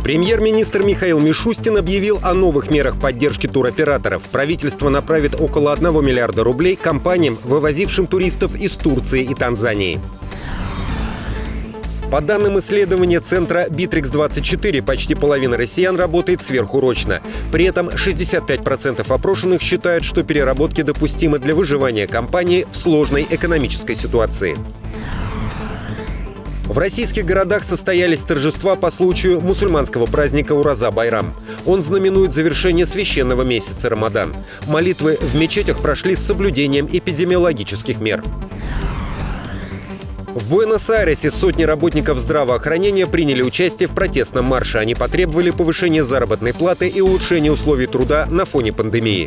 Премьер-министр Михаил Мишустин объявил о новых мерах поддержки туроператоров. Правительство направит около 1 миллиарда рублей компаниям, вывозившим туристов из Турции и Танзании. По данным исследования центра Bittrex24, почти половина россиян работает сверхурочно. При этом 65% опрошенных считают, что переработки допустимы для выживания компании в сложной экономической ситуации. В российских городах состоялись торжества по случаю мусульманского праздника Ураза-Байрам. Он знаменует завершение священного месяца Рамадан. Молитвы в мечетях прошли с соблюдением эпидемиологических мер. В Буэнос-Айресе сотни работников здравоохранения приняли участие в протестном марше. Они потребовали повышения заработной платы и улучшения условий труда на фоне пандемии.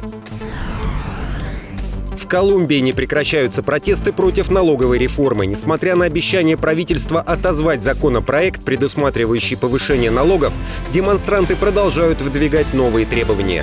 В Колумбии не прекращаются протесты против налоговой реформы. Несмотря на обещание правительства отозвать законопроект, предусматривающий повышение налогов, демонстранты продолжают выдвигать новые требования.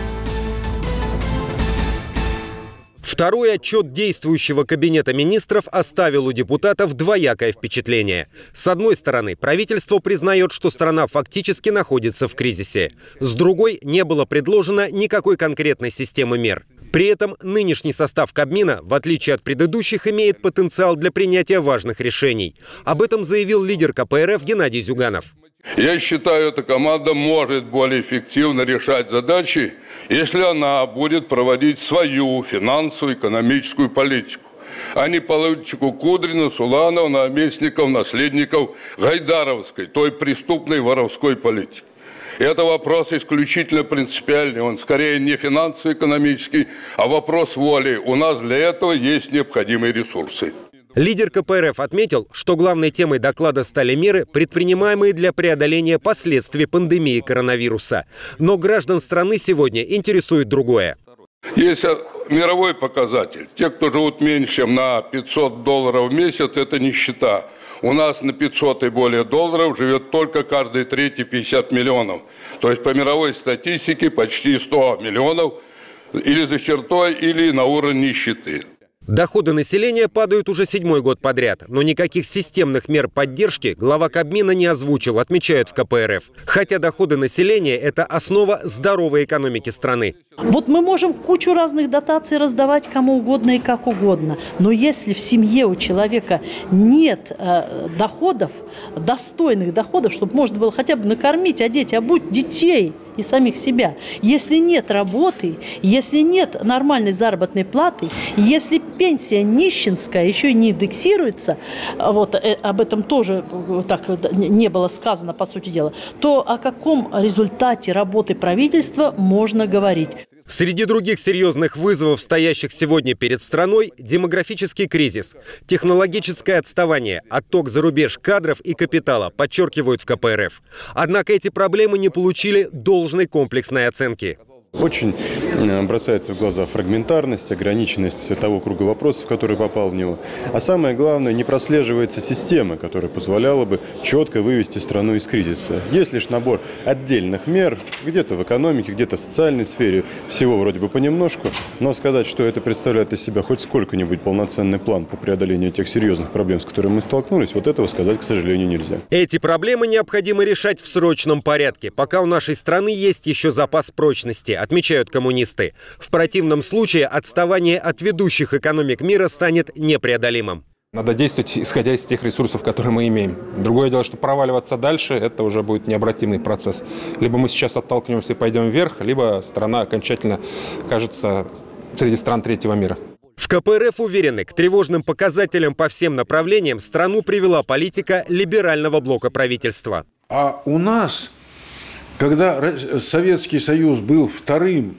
Второй отчет действующего кабинета министров оставил у депутатов двоякое впечатление. С одной стороны, правительство признает, что страна фактически находится в кризисе. С другой, не было предложено никакой конкретной системы мер. При этом нынешний состав Кабмина, в отличие от предыдущих, имеет потенциал для принятия важных решений. Об этом заявил лидер КПРФ Геннадий Зюганов. Я считаю, эта команда может более эффективно решать задачи, если она будет проводить свою финансовую, экономическую политику, а не политику Кудрина, Суланова, наместников, наследников гайдаровской, той преступной воровской политики. Это вопрос исключительно принципиальный, он скорее не финансово-экономический, а вопрос воли. У нас для этого есть необходимые ресурсы. Лидер КПРФ отметил, что главной темой доклада стали меры, предпринимаемые для преодоления последствий пандемии коронавируса. Но граждан страны сегодня интересует другое. Есть мировой показатель. Те, кто живут меньше, чем на $500 в месяц, это нищета. У нас на 500 и более долларов живет только каждый третий 50 миллионов. То есть по мировой статистике почти 100 миллионов или за чертой, или на уровне нищеты. Доходы населения падают уже 7-й год подряд, но никаких системных мер поддержки глава Кабмина не озвучил, отмечают в КПРФ. Хотя доходы населения – это основа здоровой экономики страны. Вот мы можем кучу разных дотаций раздавать кому угодно и как угодно, но если в семье у человека нет доходов, достойных доходов, чтобы можно было хотя бы накормить, одеть, обуть детей и самих себя, если нет работы, если нет нормальной заработной платы, если пенсия нищенская еще и не индексируется, вот об этом тоже так не было сказано, по сути дела, то о каком результате работы правительства можно говорить? Среди других серьезных вызовов, стоящих сегодня перед страной, демографический кризис, технологическое отставание, отток за рубеж кадров и капитала, подчеркивают в КПРФ. Однако эти проблемы не получили должной комплексной оценки. Очень бросается в глаза фрагментарность, ограниченность того круга вопросов, который попал в него. А самое главное, не прослеживается система, которая позволяла бы четко вывести страну из кризиса. Есть лишь набор отдельных мер, где-то в экономике, где-то в социальной сфере, всего вроде бы понемножку, но сказать, что это представляет из себя хоть сколько-нибудь полноценный план по преодолению тех серьезных проблем, с которыми мы столкнулись, вот этого сказать, к сожалению, нельзя. Эти проблемы необходимо решать в срочном порядке, пока у нашей страны есть еще запас прочности, отмечают коммунисты. В противном случае отставание от ведущих экономик мира станет непреодолимым. Надо действовать, исходя из тех ресурсов, которые мы имеем. Другое дело, что проваливаться дальше, это уже будет необратимый процесс. Либо мы сейчас оттолкнемся и пойдем вверх, либо страна окончательно окажется среди стран третьего мира. В КПРФ уверены, к тревожным показателям по всем направлениям страну привела политика либерального блока правительства. А у нас, когда Советский Союз был вторым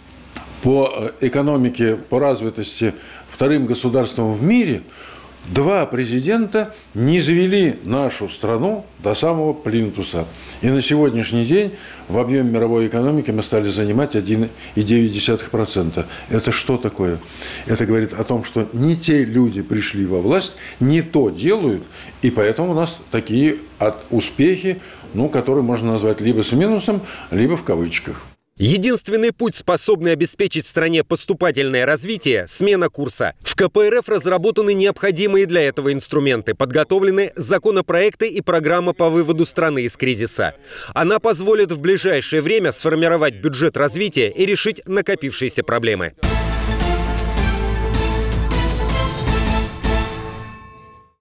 по экономике, по развитости, вторым государством в мире, два президента не завели нашу страну до самого плинтуса. И на сегодняшний день в объеме мировой экономики мы стали занимать 1,9%. Это что такое? Это говорит о том, что не те люди пришли во власть, не то делают, и поэтому у нас такие успехи, которые можно назвать либо с минусом, либо в кавычках. Единственный путь, способный обеспечить стране поступательное развитие – смена курса. В КПРФ разработаны необходимые для этого инструменты, подготовлены законопроекты и программа по выводу страны из кризиса. Она позволит в ближайшее время сформировать бюджет развития и решить накопившиеся проблемы.